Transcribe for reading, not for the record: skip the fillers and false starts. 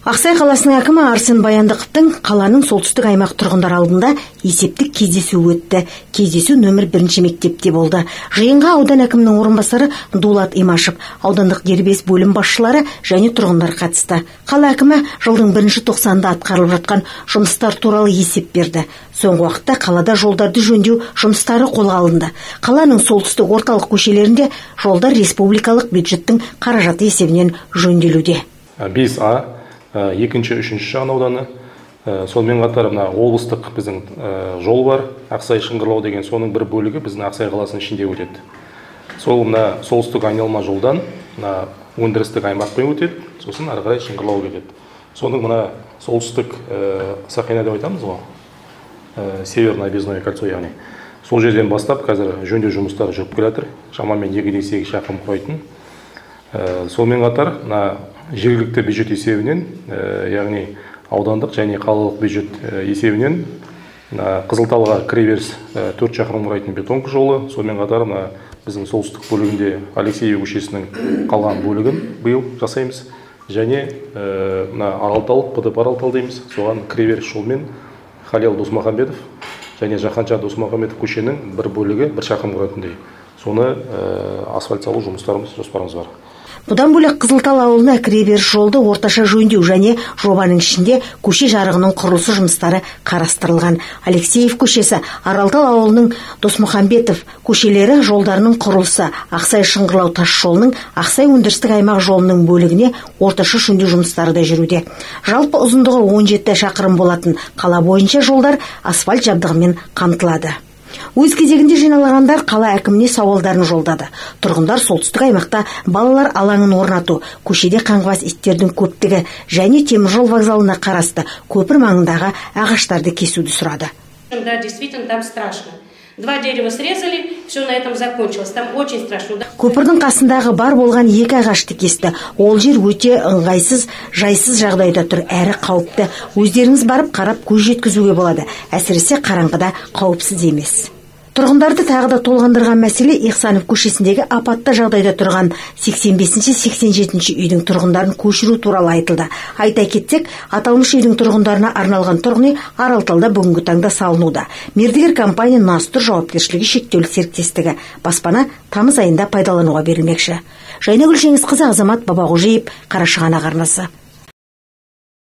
Ақсай қаласының әкімі Арсен Баяндықовтың қаланың солтүстік аймақ тұрғындар алдында есептік кездесу өтті. Кездесу нөмір 1 мектепте болды. Жиынға аудан әкімінің орынбасары Дулат Имашев, аудандық дербес бөлім басшылары және тұрғындар қатысты. Қала әкімі жылдың 1-тоқсанында атқарылып жатқан жұмыстар туралы есеп берді. Соңғы уақытта қалада жолдарды жөндеу жұмыстары қолға алынды. Қаланың солтүстік орталық көшелерінде жолдар республикалық бюджеттің қаражаты есебінен жөнделуде. 5А, 2-3 шағын ауданы, сонымен қатар облыстық біздің жол бар, Ақсай Шыңғырлау деген, соның бір бөлігі біздің Ақсай қаласының ішінде өтеді. Сол солтүстік айналма жолдан өндірістік аймақпен өтеді, сосын ары қарай Шыңғырлау кетеді. Соның солтүстік Сақина деп айтамыз ғой, Северное объездное кольцо, яғни сол жерден бастап қазір жөндеу жұмыстары жүріп келе жатыр, шамамен 2,8 шақырым құрайтын. Сонымен қатар жергілікті бюджет есебінен, яғни аудандық және қалалық бюджет есебінен Қызылталға кіреберіс 4 шақырым құрайтын бетон жолы, сонымен қатар біздің солтүстік бөлігінде Алексеев көшесінің қалған бөлігін биыл жасаймыз. Және Аралтал, ПДП Аралтал дейміз, соған кіреберіс жолмен Халел Досмахамбетов және Жаханша Досмахамбетов көшенің бір бөлігі 1 шақырым құратындай. Соны асфальт салу жоспарымыз бар. Бұдан бөлек Қызылтал ауылына кіреберіс жолды орташа жөндеу және жобаның ішінде көше жарығының құрылысы жұмыстары қарастырылған. Алексеев көшесі, Аралтал ауылының Досмахамбетов көшелері жолдарының құрылысы, Ақсай Шыңғырлау тас жолының Ақсай өндірістік аймақ жолының бөлігіне орташа жөндеу жұмыстары да жүруде. Жалпы ұзындығы 17 шақырым болатын қала бойынша жолдар асфальт жабдығымен қамтылады. Өз кезегінде жиналғандар қала әкіміне сауалдарын жолдады. Тұрғындар солтүстік аймақта балалар алаңын орнату, көшеде қаңғыбас иттердің көптігі және теміржол вокзалына қарасты көпір маңындағы ағаштарды кесуді сұрады. Да, действительно, там страшно. 2 дерева срезали, все на этом закончилось. Там очень страшно. Көпірдің қасындағы бар болған 2 ағашты кесті. Ол жер өте ыңғайсыз, жайсыз жағдайда тұр, әрі қауіпті. Өздеріңіз барып қарап көз жеткізуге болады. Әсіресе қараңғыда қауіпсіз емес. Тұрғындарды тағы да толғандырған мәселе Ихсанов көшесіндегі апатты жағдайда тұрған 85-87 үйдің тұрғындарын көшіру туралы айтылды. Айта кетсек, аталмыш үйдің тұрғындарына арналған тұрғын үй Аралталда бүгінгі таңда салынуда. Мердігер компания Настур жауапкершілігі шектеулі серіктестігі баспана тамыз айында пайдалануға берілмекші. Жайнагүл Жеңісқызы, Азамат Бабағожиев, Қарашығанақ арнасы.